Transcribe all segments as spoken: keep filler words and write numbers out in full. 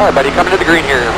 Alright, buddy, coming to the green here.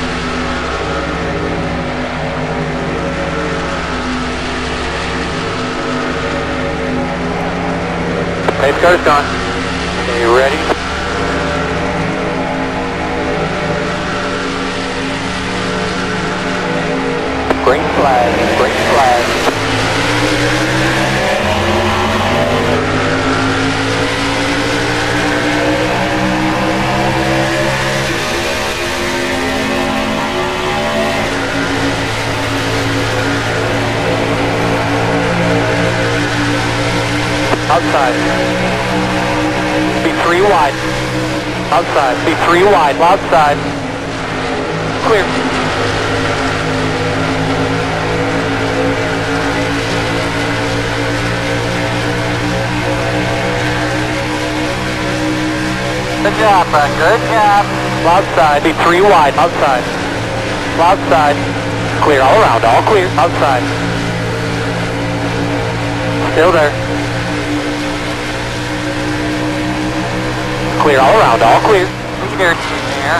Pace car's gone. Okay, you ready? Green flag, green flag. Outside. Be three wide. Outside. Be three wide. Outside. Clear. Good job, bud. Good job. Outside. Be three wide. Outside. Outside. Clear all around. All clear. Outside. Still there. Clear all around, all clear. Clear there.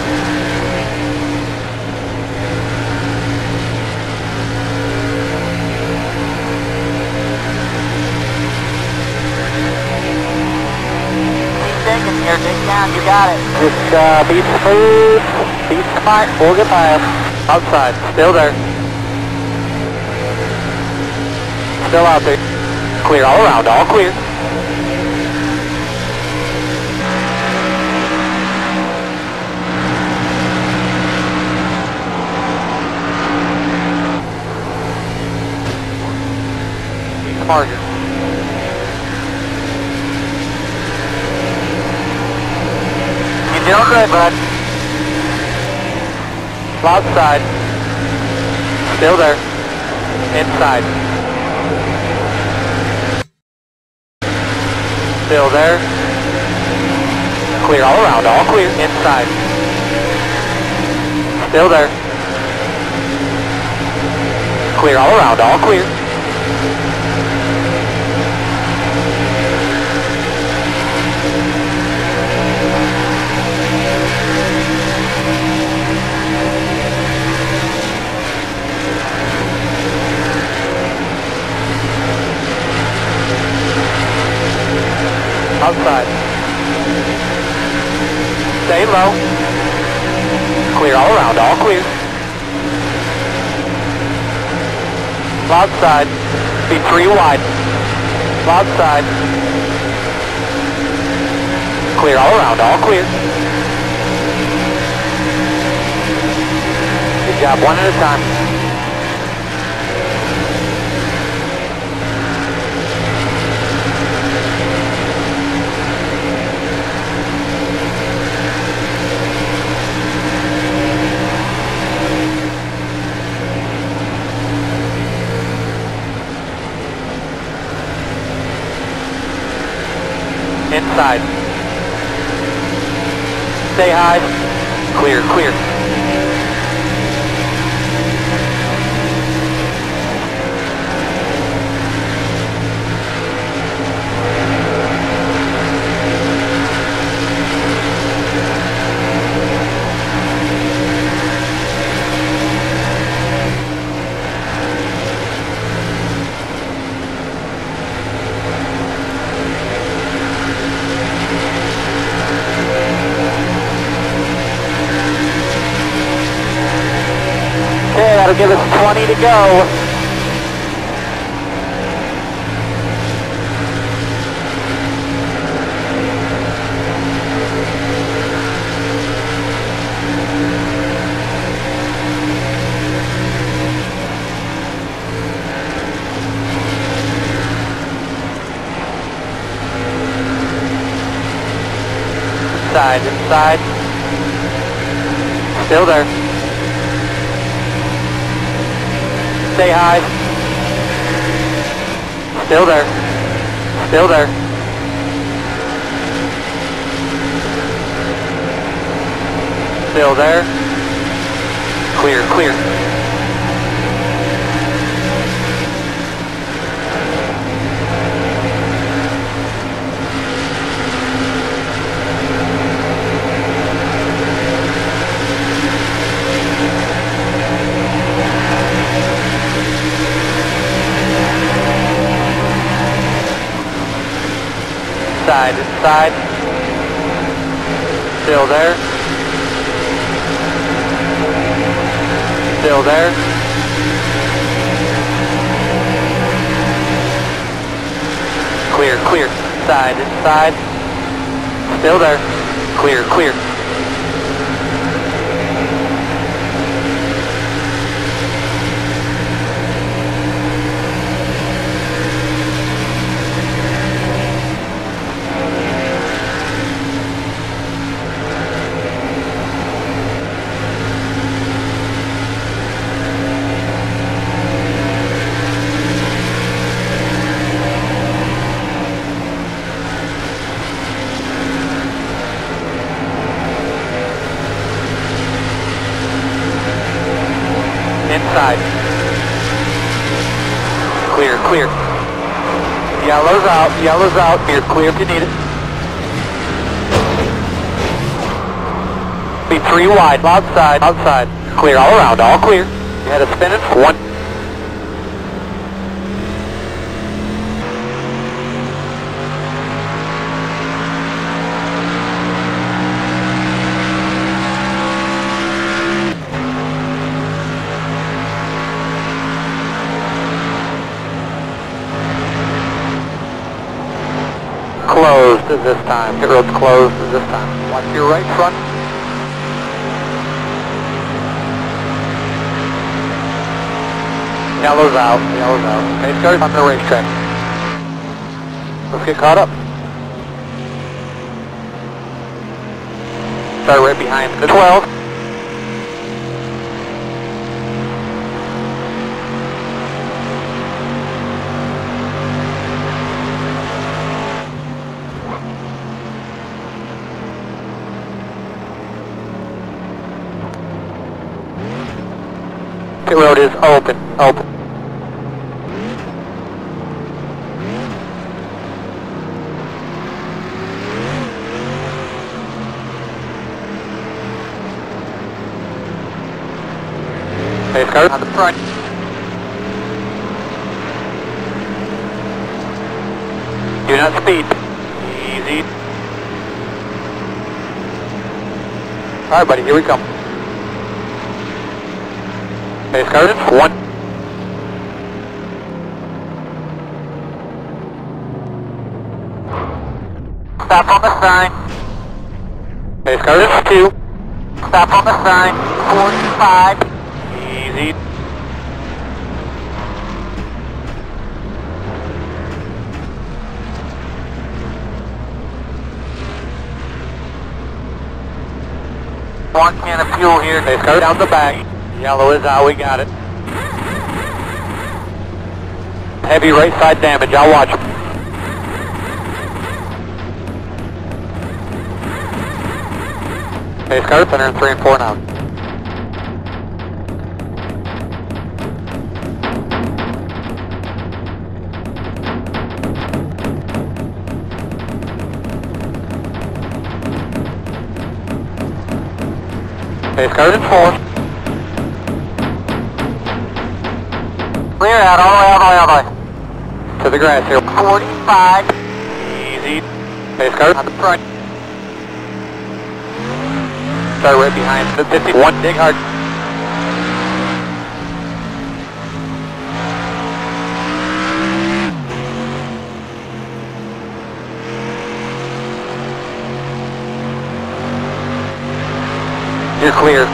Keep digging here, dig down, you got it. Just uh, be smooth, be smart, we'll get by us. Outside, still there. Still out there. Clear all around, all clear. Smarter. You're doing good, bud. Outside. Still there. Inside. Still there. Clear all around, all clear. Inside. Still there. Clear all around, all clear. Outside. Stay low. Clear all around, all clear. Outside. Be three wide. Outside. Clear all around, all clear. Good job, one at a time. Inside. Stay high. Clear, clear. Okay, that'll give us twenty to go. Inside, inside. Still there. Stay high. Still there. Still there. Still there. Clear, clear. Inside, inside. Still there. Still there. Clear, clear. Inside, inside. Still there. Clear, clear. Inside. Clear, clear. Yellow's out, yellow's out. You're clear if you need it. Be three wide, outside, outside. Clear all around, all clear. You had a spin in one. Closed at this time. Pit road's closed at this time. Watch your right front. Yellow's out. Yellow's out. Pace cars on the racetrack. Let's get caught up. Start right behind the twelve. Pit road is open, open. Pace car on the front. Do not speed. Easy. Alright buddy, here we come. Pace car in one. Stop on the sign. Pace car in two. Stop on the sign. forty-five. Easy. One can of fuel here. Pace car down the back. Yellow is out, we got it. Heavy right side damage, I'll watch. Pace car, center in three and four now. Pace car in four. Clear out, all the way, all the way, all the way. To the grass here. forty-five. Easy. Pace car on the front. Start right behind the fifty-one. Dig hard. You're clear.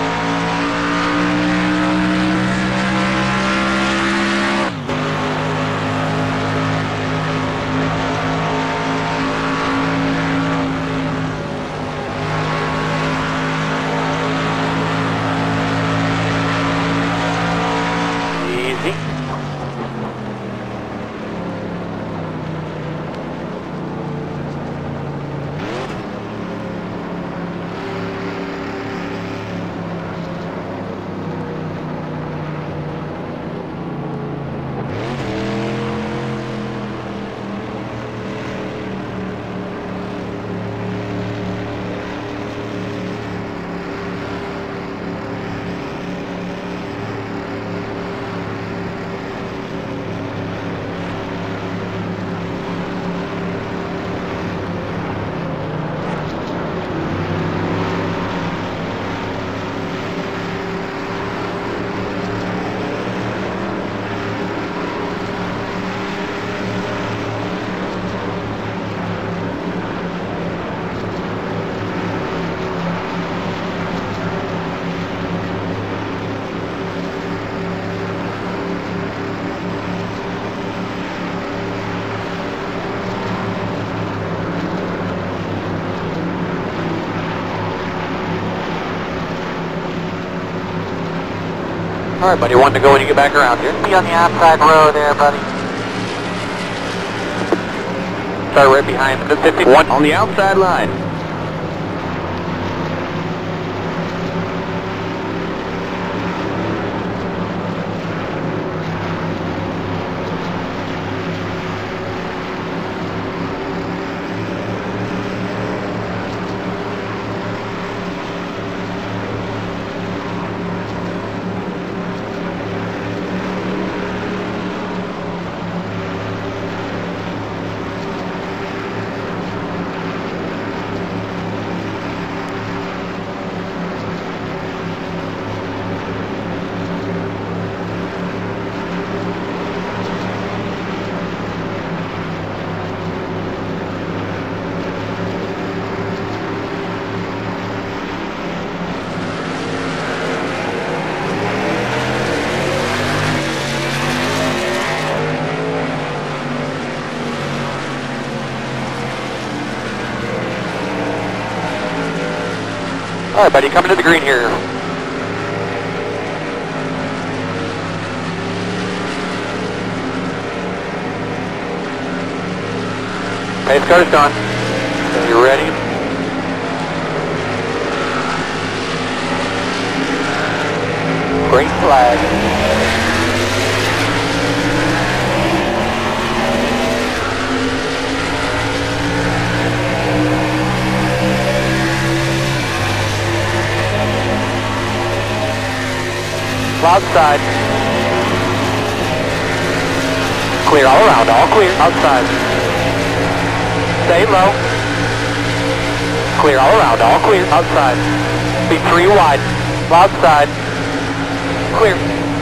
All right, buddy. One to go when you get back around here. Be on the outside row there, buddy. Start right behind the fifty-one on the outside line. All right, buddy, coming to the green here. Pace car's done. So you ready? Green flag. Outside. Clear all around, all clear. Outside. Stay low. Clear all around, all clear. Outside. Be three wide. Outside. Clear.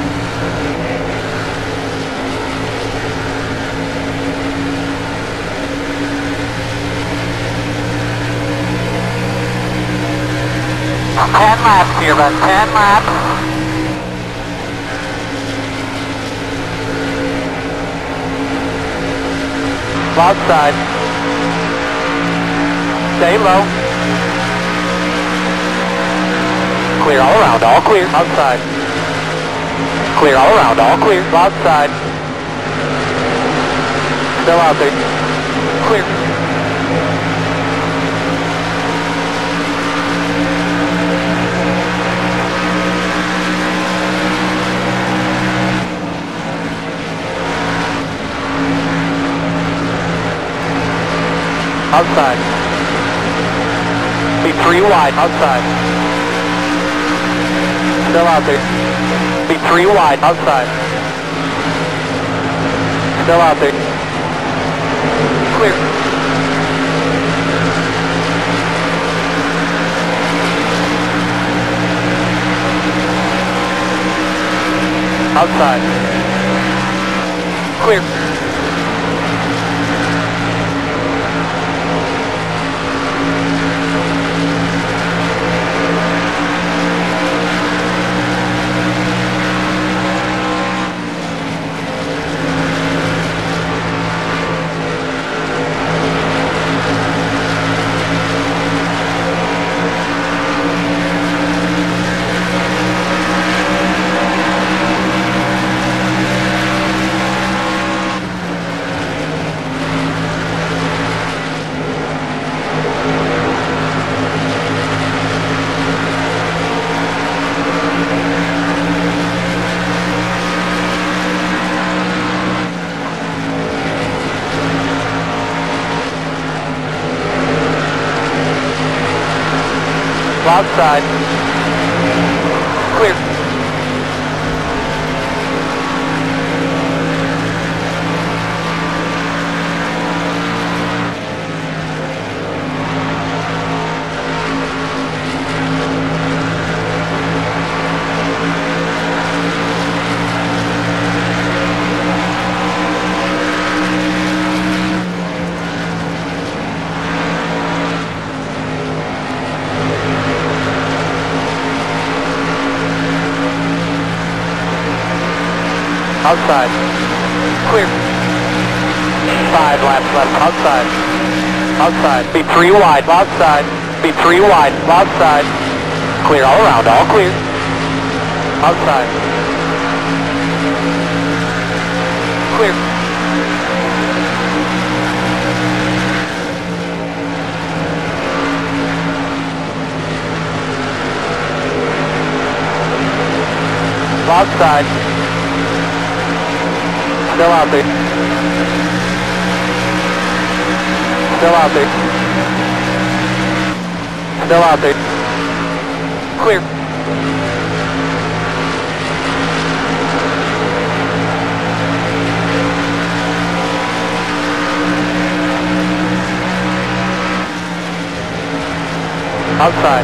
Ten laps here, bud. Ten laps. Outside. Stay low. Clear all around, all clear. Outside. Clear all around, all clear. Outside. Still out there. Clear. Outside. Be three wide. Outside. Still out there. Be three wide. Outside. Still out there. Clear. Outside. Clear. Outside. Clear. Outside. Clear. Five laps left. Outside. Outside. Be three wide. Outside. Be three wide. Outside. Clear all around. All clear. Outside. Clear. Outside. Still out there. Still out there. Still out there. Clear. Outside.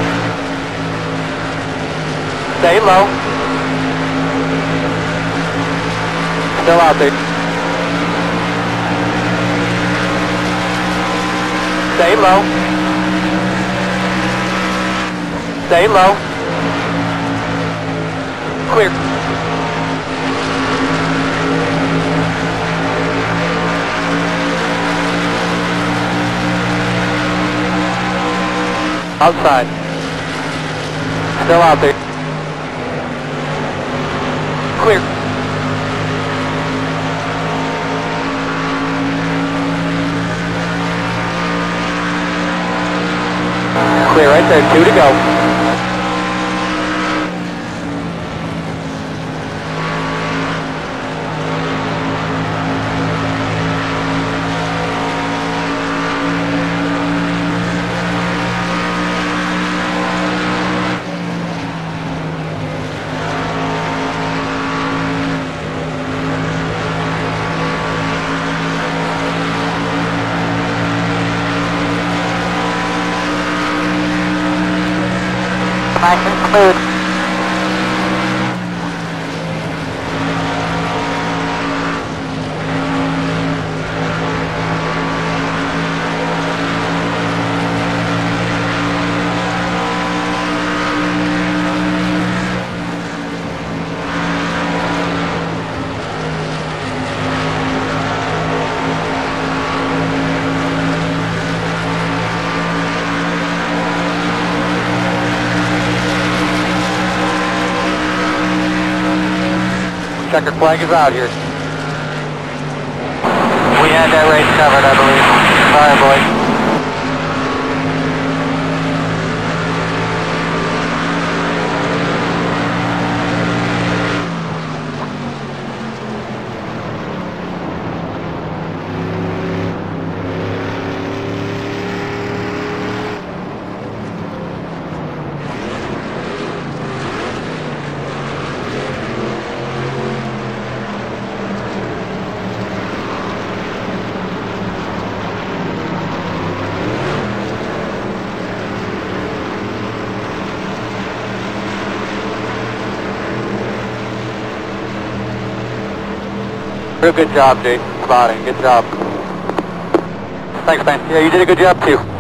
Stay low. Still out there. Stay low. Stay low. Clear. Outside. Still out there. Clear. Clear right there, two to go. Nice and smooth. Checker flag is out here. We had that race covered, I believe. Sorry, boys. Real good job, Jay. Spotting. Good job. Thanks, man. Yeah, you did a good job, too.